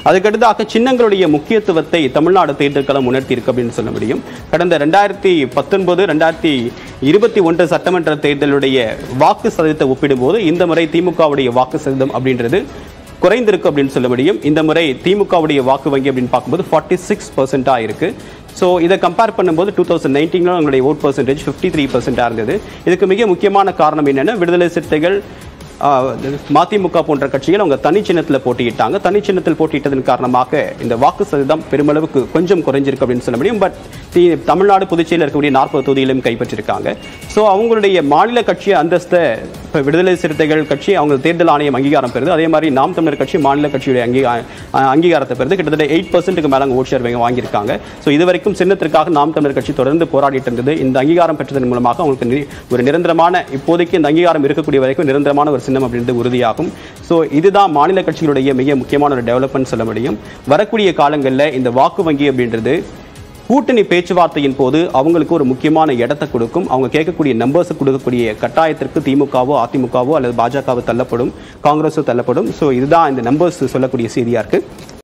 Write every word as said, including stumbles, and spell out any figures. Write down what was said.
அதுக்கடுத்தாக சின்னங்களுடைய முக்கியத்துவத்தை தமிழ்நாடு தேர்தல் களம் உணர்த்தியிருக்கு அப்படின்னு சொல்ல முடியும். கடந்த ரெண்டாயிரத்தி பத்தொன்பது ரெண்டாயிரத்தி இருபத்தி ஒன்று சட்டமன்ற தேர்தலுடைய வாக்கு சதவீதத்தை ஒப்பிடும்போது இந்த முறை திமுகவுடைய வாக்கு சதவீதம் அப்படின்றது குறைந்திருக்கு அப்படின்னு சொல்ல முடியும். இந்த முறை திமுகவுடைய வாக்கு வங்கி அப்படின்னு பார்க்கும்போது ஃபார்ட்டி சிக்ஸ் பர்சன்டா இருக்கு. ஸோ இதை கம்பேர் பண்ணும்போது டூ தௌசண்ட் நைன்டீன்ல உங்களுடைய ஓட் பர்சன்டேஜ் ஃபிஃப்டி த்ரீ பர்சன்டா இருந்தது. இதுக்கு மிக முக்கியமான காரணம் என்னன்னா, விடுதலை சிறுத்தைகள், மதிமுக போன்ற கட்சிகள் அவங்க தனி சின்னத்தில் போட்டியிட்டாங்க. தனி சின்னத்தில் போட்டியிட்டதன் காரணமாக இந்த வாக்கு சதவீதம் பெருமளவுக்கு கொஞ்சம் குறைஞ்சிருக்கு அப்படின்னு சொல்ல முடியும். பட் தமிழ்நாடு புதுச்சேரியில் இருக்கக்கூடிய நாற்பது தொகுதியிலும் கைப்பற்றிருக்காங்க. ஸோ அவங்களுடைய மாநில கட்சி அந்தஸ்தை இப்போ விடுதலை சிறுத்தைகள் கட்சி அவங்க தேர்தல் ஆணையம் அங்கீகாரம் பெறுது. அதே மாதிரி நாம் தமிழர் கட்சி மாநில கட்சியுடைய அங்கீகா அங்கீகாரத்தை பெறுது. கிட்டத்தட்ட எயிட் பர்சன்ட்டுக்கு மேலே அவங்க ஓட் ஷேர் வாங்கியிருக்காங்க. ஸோ இதுவரைக்கும் சின்னத்திற்காக நாம் தமிழர் கட்சி தொடர்ந்து போராடிட்டு இருந்தது. இந்த அங்கீகாரம் பெற்றதன் மூலமாக அவங்களுக்கு ஒரு நிரந்தரமான, இப்போதைக்கு இந்த அங்கீகாரம் இருக்கக்கூடிய வரைக்கும் நிரந்தரமான ஒரு சின்னம் அப்படின்றது உறுதியாகும். ஸோ இதுதான் மாநில கட்சிகளுடைய மிக முக்கியமான ஒரு டெவலப்மெண்ட் சொல்ல முடியும். வரக்கூடிய காலங்களில் இந்த வாக்கு வங்கி அப்படின்றது கூட்டணி பேச்சுவார்த்தையின் போது அவங்களுக்கு ஒரு முக்கியமான இடத்தை கொடுக்கும். அவங்க கேட்கக்கூடிய நம்பர்ஸ் கொடுக்கக்கூடிய கட்டாயத்திற்கு திமுகவோ அதிமுகவோ அல்லது பாஜகவோ தள்ளப்படும், காங்கிரஸோ தள்ளப்படும். ஸோ இதுதான் இந்த நம்பர்ஸ் சொல்லக்கூடிய செய்தியா இருக்கு.